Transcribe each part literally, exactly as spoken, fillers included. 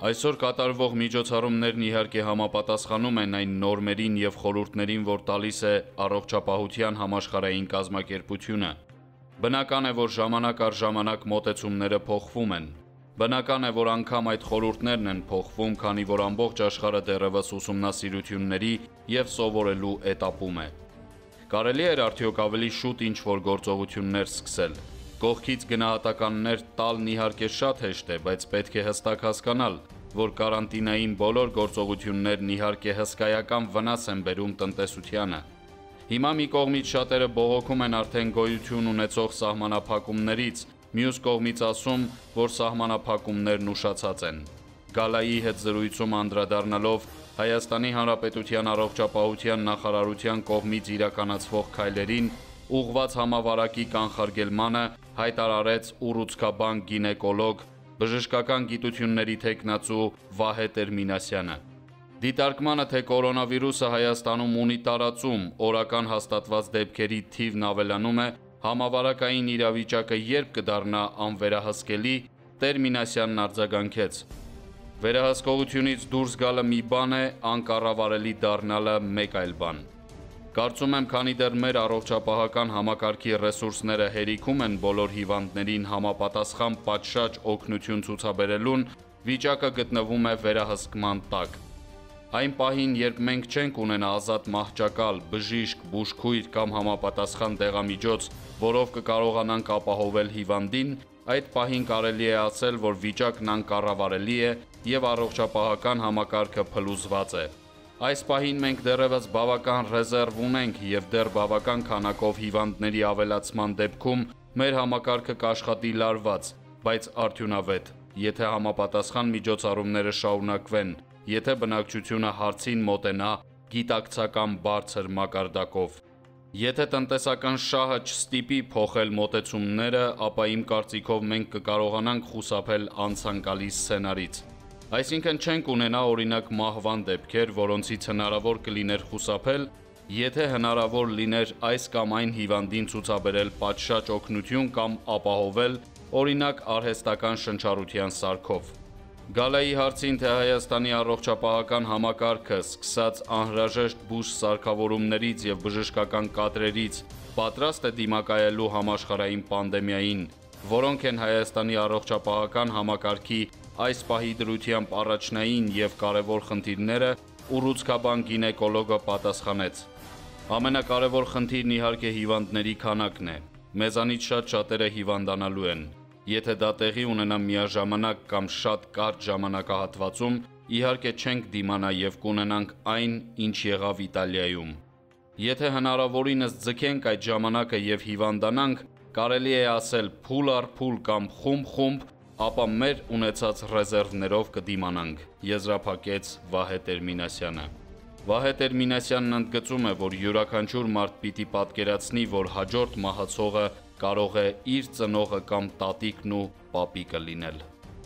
Այսօր կատարվող միջոցառումներն իհարկե համապատասխանում են այն նորմերին և խորհուրդներին, որ տալիս է առողջապահության համաշխարհային կազմակերպությունը։ Բնական է, որ ժամանակ առ ժամանակ մոտեցումները փոխվում են։ Բնական է, որ անգամ այդ խորհուրդներն են փոխվում, քանի որ ամբողջ աշխարհը դեռևս ուսումնասիրությունների և սովորելու էտապում է։ Կարելի էր արդյոք ավելի շուտ ինչ-որ գործողություններ սկսել։ Կողքից գնահատականներ տալն իհարկե շատ հեշտ է, բայց պետք է հստակ հասկանալ, որ կարանտինային բոլոր գործողություններն իհարկե հսկայական վնաս են բերում տնտեսությանը։ Հիմա մի կողմից շատերը բողոքում են արդեն գոյություն ունեցող սահմանափակումներից, մյուս կողմից ասում, որ սահմանափակումներն ուշացած են։ Գալայի հետ զրույցում անդրադառնալով Հայաստանի Հանրապետության առողջապահության նախարարության կողմից իրականացվող քայլերին ուղղված համավարակի կանխարգելմանը հայտարարեց ուռուցքաբան գինեկոլոգ, բժշկական գիտությունների թեկնածու Վահե Տեր-Մինասյանը։ Դիտարկմանը, թե կորոնավիրուսը Հայաստանում ունի տարածում, օրական հաստատված դեպքերի թիվն ավելանում է, համավարակային իրավիճակը երբ կդառնա անվերահսկելի, Տեր-Մինասյանն արձագանքեց. Վերահսկողությունից դուրս գալը մի բան է, անկառավարելի դառնալը մեկ այլ բան։ Կարծում եմ, քանի դեռ մեր առողջապահական համակարգի ռեսուրսները հերիքում են բոլոր հիվանդներին համապատասխան պատշաճ օգնություն ցուցաբերելուն, վիճակը գտնվում է վերահսկման տակ։ Այն պահին, երբ մենք չենք ունենա ազատ մահճակալ, բժիշկ, բուժքույր կամ համապատասխան դեղամիջոց, որով կկարողանանք ապահովել հիվանդին, այդ պահին կարելի է ասել, որ վիճակն անկառավարելի է և առողջապահական համակարգը փլուզված է։ Այս պահին մենք դեռևս բավական ռեզերվ ունենք և դեռ բավական քանակով հիվանդների ավելացման դեպքում մեր համակարգը կաշխատի լարված, բայց արդյունավետ, եթե համապատասխան միջոցառումները շարունակվեն, եթե բնակչությունը հարցին մոտենա գիտակցական բարձր մակարդակով։ Եթե տնտեսական շահը չստիպի փոխել մոտեցումները, ապա իմ կարծիքով մենք կկարողանանք խուսափել անցանկալի սցենարից։ Այսինքն չենք ունենա օրինակ մահվան դեպքեր, որոնցից հնարավոր կլիներ խուսափել, եթե հնարավոր լիներ այս կամ այն հիվանդին ցուցաբերել պատշաճ օգնություն կամ ապահովել, օրինակ արհեստական շնչառության սարքով։ Գալայի հարցին, թե Հայաստանի առողջապահական համակարգը, սկսած անհրաժեշտ բուժ սարքավորումներից և բժշկական կադրերից, պատրաստ է դիմակայելու համաշխարհային պանդեմիային, որոնք են Հայաստանի առողջապահական համակարգի այս պահի դրությամբ առաջնային և կարևոր խնդիրները, ուռուցքաբան գինեկոլոգը պատասխանեց. Ամենակարևոր խնդիրն իհարկե հիվանդների քանակն է։ Մեզանից շատ շատերը հիվանդանալու են։ Եթե դա տեղի ունենա միաժամանակ կամ շատ կարճ ժամանակահատվածում, իհարկե չենք դիմանա և կունենանք այն, ինչ եղավ Իտալիայում։ Եթե հնարավորինս ձգենք այդ ժամանակը և հիվանդանանք, կարելի է ասել փուլ առ փուլ կամ խումբ-խումբ, ապա մեր ունեցած ռեզերվներով կդիմանանք, եզրափակեց Վահե Տեր-Մինասյանը։ Վահե Տեր-Մինասյանն ընդգծում է, որ յուրաքանչյուր մարդ պիտի պատկերացնի, որ հաջորդ մահացողը կարող է իր ծնողը կամ տատիկն ու պապիկը լինել։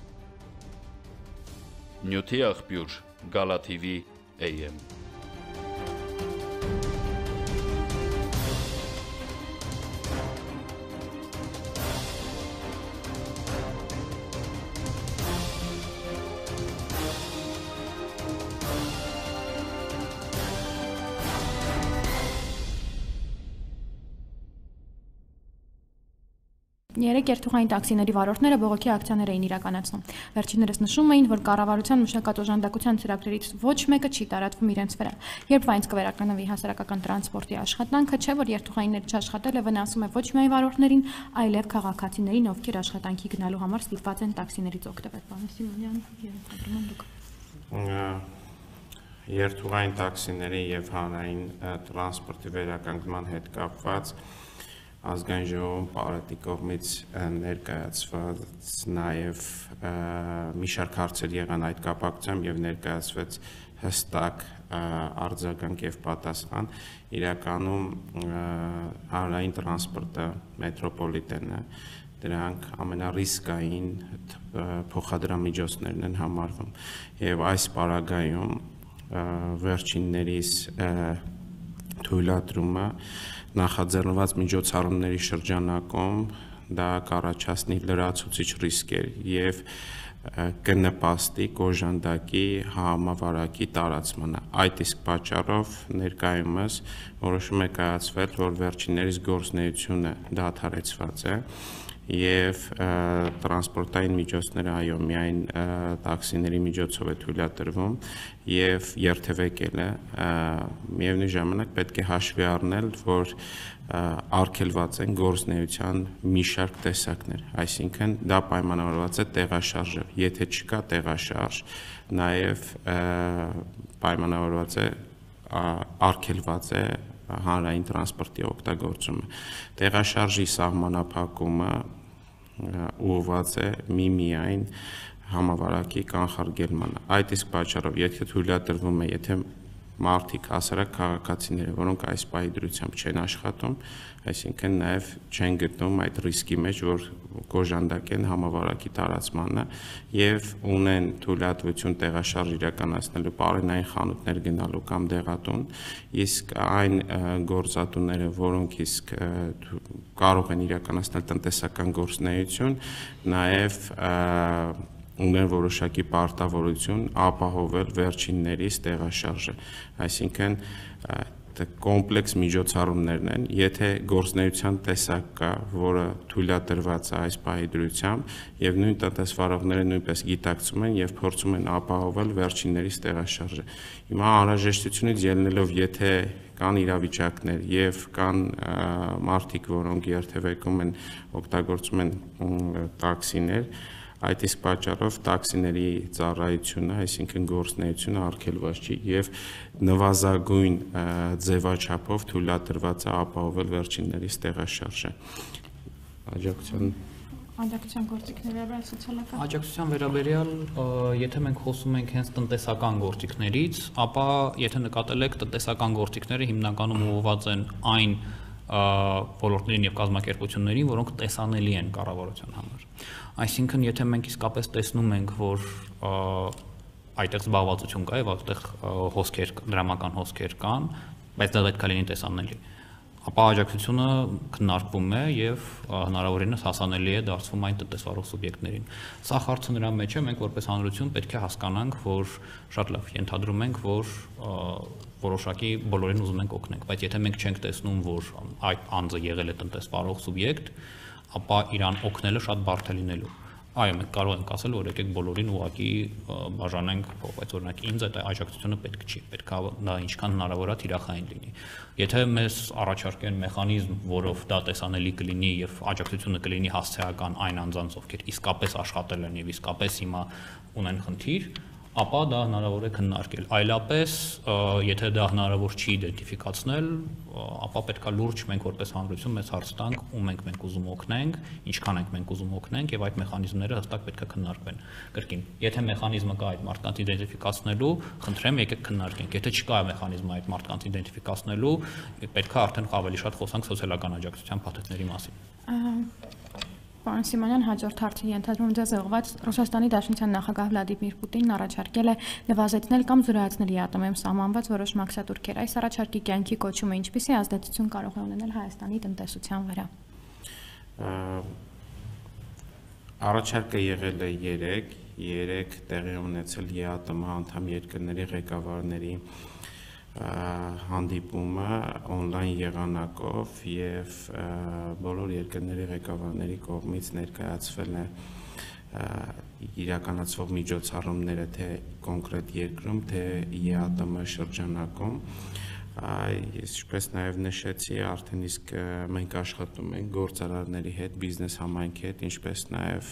Նյութի աղբյուր, Gala T V A M Երեք երթուղային տաքսիների վարորդները բողոքի ակցիաներ էին իրականացնում։ Վերջիններս նշում էին, որ կառավարության մշակած օժանդակության ծրագրերից ոչ մեկը չի տարածվում իրենց վրա։ Երբ այնց կվերականգնվի հասարակական տրանսպորտի աշխատանքը, չէ որ երթուղայինների չաշխատելը վնասում է ոչ միայն վարորդներին, այլև քաղաքացիներին, ովքեր աշխատանքի գնալու համար ստիպված են տաքսիներից օգտվել։ Պարոն Սիմոնյան, երթադրում դուք։ Երթուղային տաքսիների եւ հանրային տրանսպորտի վերականգնման հետ կապված ազգային ժողովում պարետի կողմից ներկայացված նաև մի շարք հարցեր եղան այդ կապակցությամբ եւ ներկայացվեց հստակ արձագանք եւ պատասխան։ Իրականում հանրային տրանսպորտը մետրոպոլիտենը դրանք ամենառիսկային փոխադրամիջոցներն են համարվում եւ այս պարագայում վերջիններիս թույլատրումը նախաձեռնված միջոցառումների շրջանակում դա կառաջացնի լրացուցիչ ռիսկեր եւ կնպաստի օժանդակի համավարակի տարածմանը։ Այդ իսկ պատճառով ներկայումս որոշում է կայացվել, որ վերջիններիս գործունեությունը դադարեցված է եւ տրանսպորտային միջոցները այո միայն տաքսիների միջոցով է թույլատրվում եւ երթևեկել է միևնույն ժամանակ պետք է հաշվի առնել, որ արգելված են գործունեության մի շարք տեսակներ, այսինքն դա պայմանավորված է տեղաշարժով, եթե չկա տեղաշարժ, նաեւ պայմանավորված է արգելված է հանրային տրանսպորտի օգտագործումը։ Տեղաշարժի սահմանափակումը ուղղված է միմիայն համավարակի կանխարգելմանը։ Այդ իսկ պատճառով, եթե թույլատրվում է, եթե մարդիկ հասարակ քաղաքացիները, որոնք այս պահի դրությամբ չեն աշխատում, այսինքն նաև չեն գտնում այդ ռիսկի մեջ, որ կոժանդակեն համավարակի տարածմանը եւ ունեն թույլատվություն տեղաշարժ իրականացնելու պարենային խանութներ գնալու կամ դեղատուն, իսկ այն գործատուները, որոնք իսկ կարող են իրականացնել տնտեսական գործունեություն, նաև ունեն որոշակի պարտավորություն ապահովել վերջիններիս տեղաշարժը, այսինքն կոմպլեքս միջոցառումներն են, եթե գործունեության տեսակ կա, որը թույլատրված է այս պահի դրությամբ եւ նույն տնտեսվարողները նույնպես գիտակցում են եւ փորձում են ապահովել վերջիններիս տեղաշարժը։ Հիմա անհրաժեշտությունից ելնելով, եթե կան իրավիճակներ եւ կան մարդիկ, որոնք երթևեկում են, օգտագործում են տաքսիներ, այդ իսկ պատճառով տաքսիների ծառայությունը, այսինքն գործունեությունը արգելված չի եւ նվազագույն ձևաչափով թույլատրված է ապահովել վերջիններիս տեղաշարժը։ Աջակցության Աջակցության գործիքների վերաբերյալ սոցիալական Աջակցության վերաբերյալ, եթե մենք խոսում ենք հենց տնտեսական գործիքներից, ապա եթե նկատել եք, տնտեսական գործիքները հիմնականում ուղղված են այն ոլորտներին եւ կազմակերպություններին, որոնք տեսանելի են կառավարության համար։ Այսինքն, եթե մենք իսկապես տեսնում ենք, որ այդտեղ զբաղվածություն կա եւ այդտեղ հոսքեր, դրամական հոսքեր կան, բայց դա պետք է լինի տեսանելի, ապա աջակցությունը քննարկվում է եւ հնարավորինս հասանելի է դարձվում այն տնտեսվարող սուբյեկտներին։ Սա հարցը նրա մեջ է, մենք որպես հանրություն պետք է հասկանանք, որ շատ լավ ենթադրում ենք, որ որոշակի բոլորին ուզում ենք օգնենք, բայց եթե մենք չենք տեսնում, որ այդ անձը եղել է տնտեսվարող սուբյեկտ, ապա իրան օգնելը շատ բարդ է լինելու։ Այո, մենք կարող ենք ասել, որ եկեք բոլորին ուղղակի բաժանենք, բայց օրինակ ինձ այդ աջակցությունը պետք չի, պետք է դա ինչքան հնարավոր է թիրախային լինի։ Եթե մեզ առաջարկեն մեխանիզմ, որով դա տեսանելի կլինի եւ աջակցությունը կլինի հասցեական այն անձանց, ովքեր իսկապես աշխատել են եւ իսկապես հիմա ունեն խնդիր, ապա դա հնարավոր է քննարկել։ Այլապես, եթե դա հնարավոր չի իդենտիֆիկացնել, ապա պետք է լուրջ մենք որպես հանրություն մեզ հարց տանք, ում ենք մենք ուզում օգնենք, ինչքան ենք մենք ուզում օգնենք եւ այդ մեխանիզմները հստակ պետք է քննարկվեն։ Կրկին, եթե մեխանիզմը կա այդ մարդկանց իդենտիֆիկացնելու, խնդրեմ եկեք քննարկենք։ Եթե չկա մեխանիզմը այդ մարդկանց իդենտիֆիկացնելու, պետք է արդեն ավելի շատ խոսանք սոցիալական աջակցության փաթեթների մասին։ Պարոն Սիմոնյան, հաջորդ հարցը ենթադրում ձեզ ուղղված Ռուսաստանի Դաշնության նախագահ Վլադիմիր Պուտինն առաջարկել է նվազեցնել կամ զրոյացնել ԵԱՏՄ-ում սահմանված որոշ մաքսատուրքեր։ Այս առաջարկի կյանքի կոչումը ինչպիսի ազդեցություն կարող է ունենալ Հայաստանի տնտեսության վրա։ Առաջարկը եղել է երեք, երեք տեղի ունեցել ԵԱՏՄ անդամ երկրների ղեկավարների հանդիպումը on-line եղանակով եւ բոլոր երկրների ղեկավարների կողմից ներկայացվել է իրականացվող միջոցառումները թե կոնկրետ երկրում, թե ԵԱՏՄ շրջանակում։ Ինչպես նաև նշեցի, արդեն իսկ մենք աշխատում ենք գործարարների հետ, բիզնես համայնքի հետ, ինչպես նաև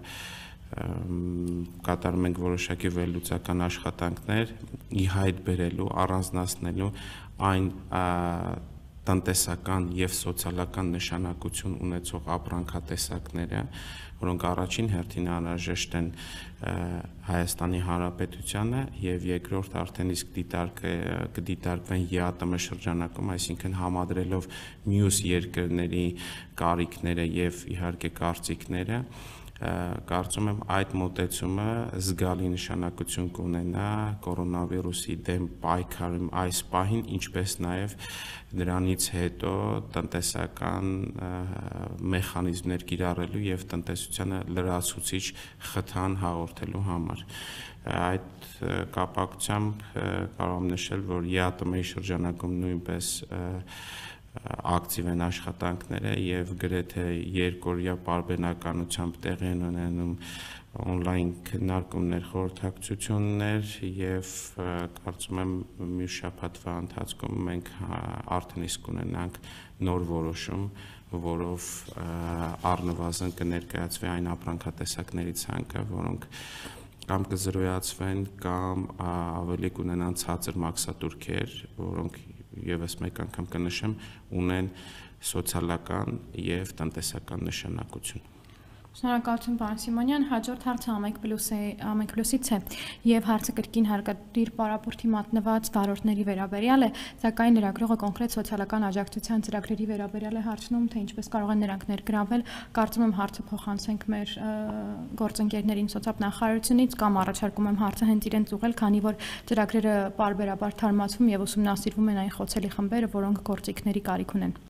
կատարում ենք որոշակի վերլուծական աշխատանքներ ի հայտ բերելու, առանձնացնելու այն տնտեսական եւ սոցիալական նշանակություն ունեցող ապրանքատեսակները, որոնք առաջին հերթին անհրաժեշտ են Հայաստանի Հանրապետությանը եւ երկրորդ արդեն իսկ դիտարկը կդիտարկվեն ԵԱՏՄ շրջանակում, այսինքն համադրելով մյուս երկրների կարիքները եւ իհարկե կարծիքները, կարծում եմ այդ մոտեցումը զգալի նշանակություն կունենա կորոնավիրուսի դեմ պայքարում այս պահին, ինչպես նաև դրանից հետո տնտեսական մեխանիզմներ կիրառելու եւ տնտեսությանը լրացուցիչ խթան հաղորդելու համար։ Այդ կապակցությամբ կարող եմ նշել, որ ԵԱՏՄ-ի շրջանակում նույնպես ակտիվ են աշխատանքները եւ գրեթե երկօրյա պարբերականությամբ տեղի են ունենում on-line քննարկումներ, խորհրդակցություններ եւ կարծում եմ մյուս շաբաթվա ընթացքում մենք արդեն իսկ կունենանք նոր որոշում, որով առնվազն կներկայացվի այն ապրանքատեսակների ցանկը, որոնք կամ կզրոյացվեն կամ ավելի կունենան ցածր մաքսատուրքեր, որոնք եւս մեկ անգամ կնշեմ, ունեն սոցիալական եւ տնտեսական նշանակություն։ Շնորհակալություն պարոն Սիմոնյան, հաջորդ հարցը Ամեկ Պլյուսի Ամեկ Պլյուսից է եւ հարցը կրկին հարկադիր պարապորտի մատնված վարորդների վերաբերյալ է, սակայն լրագրողը կոնկրետ սոցիալական աջակցության ծրագրերի վերաբերյալ է հարցնում, թե ինչպես կարող են նրանք ներգրավել, կարծում եմ հարցը փոխանցենք մեր գործընկերներին սոցիալնախարարությունից կամ առաջարկում եմ հարցը հենց իրենց ուղղել, քանի որ ծրագրերը պարբերաբար թարմացվում եւ ուսումնասիրվում են այն խոցելի խմբերը, որոնք գործիքների կարիք ունեն։